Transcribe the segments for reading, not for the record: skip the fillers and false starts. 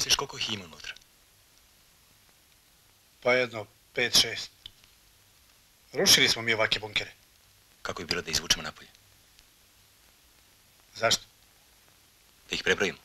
misliš koliko ih ima unutra? Pa jedno 5-6. Rušili smo mi ovakve bunkere. Kako je bilo da izvučemo napolje? Zašto? Da ih prebrojimo.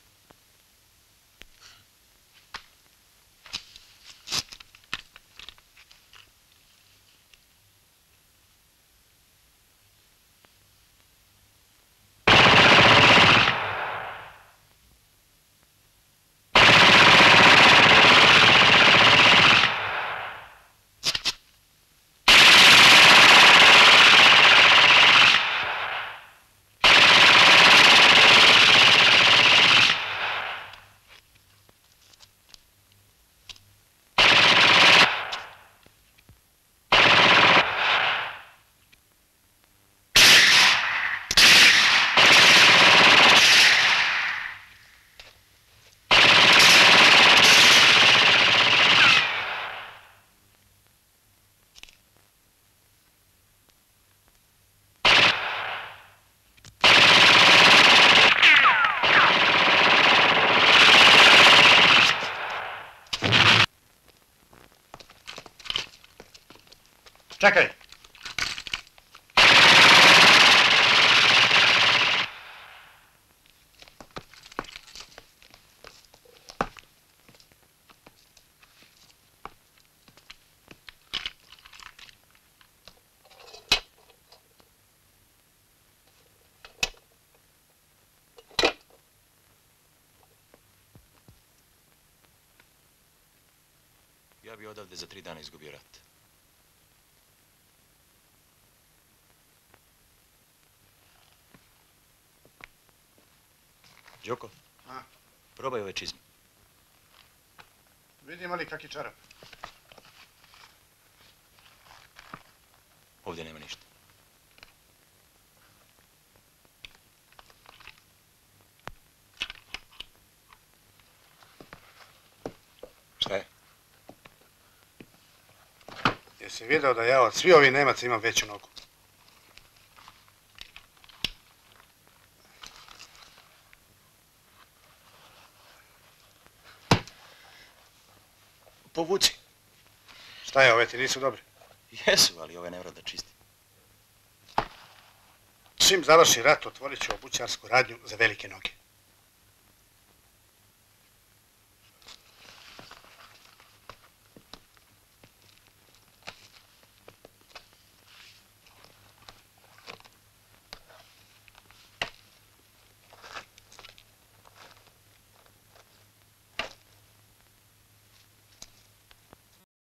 Čekaj! Ja bi odavde za 3 dana izgubio rat. Đoko, probaj ove čizme. Vidimo li kaki čarap? Ovdje nema ništa. Šta je? Jesi vidio da ja od svi ovih Nemaca imam veću nogu? Povuci. Šta je, ove ti nisu dobri? Jesu, ali ove ne mora da čisti. Čim završi rat, otvorit ću obućarsku radnju za velike noge.